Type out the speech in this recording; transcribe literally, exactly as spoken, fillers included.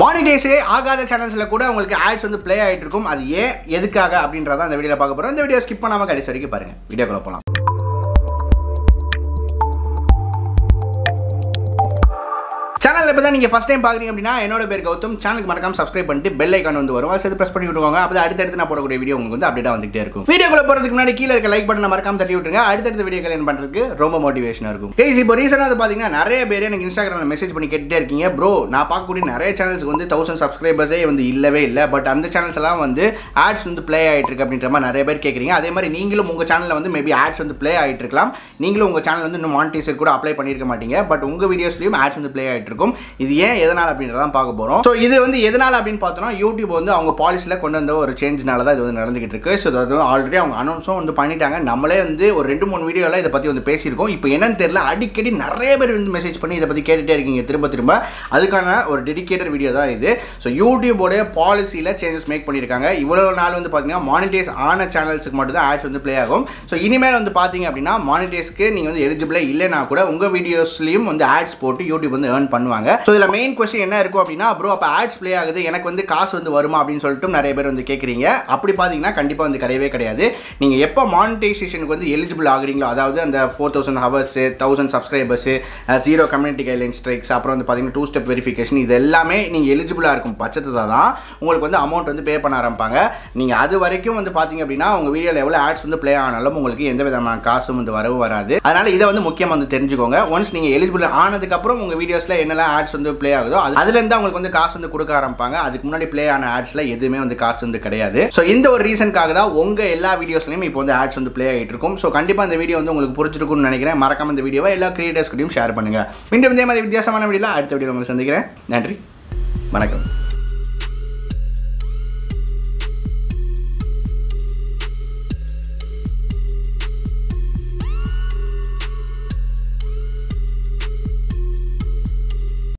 Monetise ஆகாத சேனல்ஸ்ல கூட உங்களுக்கு ஆட்ஸ் வந்து ப்ளே ஆயிட்டு இருக்கும். அது ஏன் எதுக்காக அப்படின்றத அந்த வீடியோல பார்க்க போறோம். இந்த வீடியோ ஸ்கிப் பண்ணாம கடைசி வரைக்கும் பாருங்க. வீடியோக்குள்ள போலாம். சேனல் இப்போ தான் நீங்கள் ஃபஸ்ட் டைம் பார்க்குறீங்க அப்படின்னா என்னோட பேர் கௌதம். சேனலுக்கு மறக்காம சப்ஸ்கிரைப் பண்ணிட்டு பெல் ஐக்கான் வந்து வரும், சேர்த்து ப்ரெஸ் பண்ணி விட்டுருவாங்க. அப்போ அடுத்தடுத்து நான் போடக்கூடிய வீடியோ உங்களுக்கு வந்து அப்டேட்டாக வந்துகிட்டே இருக்கும். வீடியோக்குள்ள போகிறதுக்கு முன்னாடி கீழே இருக்க லைக் பட்டனை மறக்காம தட்டி விட்டுருங்க. அடுத்தடுத்த வீடியோக்கள் என்ன பண்ணுறதுக்கு ரொம்ப மோட்டிவேஷனாக இருக்கும். கேஸ் இப்போ ரீசனாக வந்து பார்த்தீங்கன்னா நிறைய பேர் எனக்கு இன்ஸ்டாகிராமில் மெசேஜ் பண்ணி கேட்டுட்டே இருக்கீங்க. ப்ரோ நான் பார்க்கக்கூடிய நிறைய சேனல்ஸ்க்கு வந்து தௌசண்ட் சப்ஸ்கிரைபர்ஸே வந்து இல்லவே இல்லை, பட் அந்த சேனல்ஸ் எல்லாம் வந்து ஆட்ஸ் வந்து ப்ளே ஆகிட்டு இருக்கு அப்படின்ற மாதிரி நிறைய பேர் கேட்குறீங்க. அதே மாதிரி நீங்களும் உங்கள் சேனலில் வந்து மேபி ஆட்ஸ் வந்து ப்ளே ஆகிட்டு இருக்கலாம். நீங்களும் உங்கள் சேனல் வந்து இன்னும் மானிடைசேஷன் கூட அப்ளை பண்ணியிருக்க மாட்டீங்க, பட் உங்கள் வீடியோஸ்லையும் ஆட்ஸ் வந்து ப்ளே ஆகிட்டு இருக்கும். இது ஏன் எதனால அப்படின்றத பார்க்க போறோம். சோ இது வந்து எதனால அப்படினு பார்த்தோம்னா யூடியூப் வந்து அவங்க பாலிசில கொண்டு வந்த ஒரு சேஞ்ச்னால தான் இது வந்து நடந்துகிட்டு இருக்கு. சோ அது ஆல்ரெடி அவங்க அனௌன்ஸும் வந்து பண்ணிட்டாங்க. நம்மளே வந்து ஒரு ரெண்டு மூணு வீடியோல இத பத்தி வந்து பேசியிருக்கோம். இப்போ என்னன்னு தெரியல, அடிக்கடி நிறைய பேர் வந்து மெசேஜ் பண்ணி இத பத்தி கேட்டுட்டே இருக்கீங்க திரும்ப திரும்ப. அதுக்கான ஒரு டெடிகேட்டட் வீடியோ தான் இது. சோ யூடியூபோட பாலிசில சேஞ்சஸ் மேக் பண்ணிருக்காங்க. இவ்வளவு நாள் வந்து பாத்தீங்கன்னா மானிடைஸ் ஆன சேனல்ஸ்க்கு மட்டும் தான் ஆட்ஸ் வந்து ப்ளே ஆகும். சோ இனிமேல் வந்து பாத்தீங்க அப்படின்னா மானிடைஸ்க்கு நீங்க வந்து எலிஜிபிளா இல்லனா கூட உங்க வீடியோஸ்லயும் வந்து ஆட்ஸ் போட்டு யூடியூப் வந்து earn பண்ணுவாங்க. சோ இதுல மெயின் क्वेश्चन என்ன இருக்கும் அப்படினா, ப்ரோ அப்ப ஆட்ஸ் ப்ளே ஆகுது எனக்கு வந்து காசு வந்து வருமா அப்படினு சொல்லிட்டு நிறைய பேர் வந்து கேக்குறீங்க. அப்படி பாத்தீங்கன்னா கண்டிப்பா வந்து கிடையவே கிடையாது. நீங்க எப்ப மானிடைசேஷனுக்கு வந்து எலிஜிபிள் ஆகுறீங்களோ, அதாவது அந்த four thousand hours, one thousand subscribers, zero community guideline strikes, அப்புறம் வந்து பாத்தீங்கன்னா டூ ஸ்டெப் வெரிஃபிகேஷன், இது எல்லாமே நீங்க எலிஜிபிளா இருக்கும் பட்சத்துல தான் உங்களுக்கு வந்து அமௌண்ட் வந்து பே பண்ண ஆரம்பிப்பாங்க. நீங்க அது வரைக்கும் வந்து பாத்தீங்க அப்படினா உங்க வீடியோல எவ்வளவு ஆட்ஸ் வந்து ப்ளே ஆனாலும் உங்களுக்கு எந்த விதமான காசும் வந்து வரவு வராது. அதனால இத வந்து முக்கியமா வந்து தெரிஞ்சுக்கோங்க. ஒன்ஸ் நீங்க எலிஜிபிள் ஆனதுக்கு அப்புறம் உங்க வீடியோஸ்ல என்னெல்லாம் ஆட்ஸ் வந்து ப்ளே ஆகுதோ அதுல இருந்து உங்களுக்கு வந்து காசு வந்து கொடுக்க ஆரம்பிப்பாங்க. அதுக்கு முன்னாடி ப்ளே ஆன ஆட்ஸ்ல எதுவுமே வந்து காசு வந்து கிடையாது. சோ இந்த ஒரு ரீசனுக்காக தான் உங்க எல்லா வீடியோஸ்லயும் இப்போ வந்து ஆட்ஸ் வந்து ப்ளே ஆகிட்டு இருக்கும். சோ கண்டிப்பா இந்த வீடியோ வந்து உங்களுக்கு புரிஞ்சிருக்கும்னு நினைக்கிறேன். மறக்காம இந்த வீடியோவை எல்லா கிரியேட்டர்ஸ் கூடயும் ஷேர் பண்ணுங்க. மீண்டும் இதே மாதிரி வித்தியாசமான வீடியோல அடுத்த வீடியோல உங்களை சந்திக்கிறேன். நன்றி, வணக்கம்.